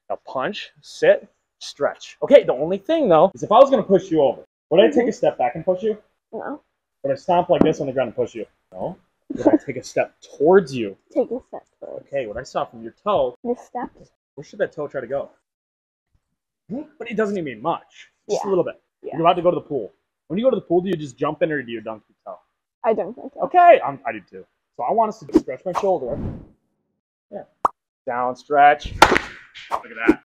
Now punch, sit, stretch. Okay, the only thing though is if I was gonna push you over, would I take a step back and push you? No. Would I stomp like this on the ground and push you? No. Would I take a step towards you? Take a step towards. Okay, what I saw from your toe, This step? where should that toe try to go? But it doesn't even mean much. Just a Yeah. little bit. Yeah. You're about to go to the pool. When you go to the pool, do you just jump in or do you dunk your toe? I don't think so. Okay, I do too. So I want us to stretch my shoulder. Yeah. Down, stretch. Look at that.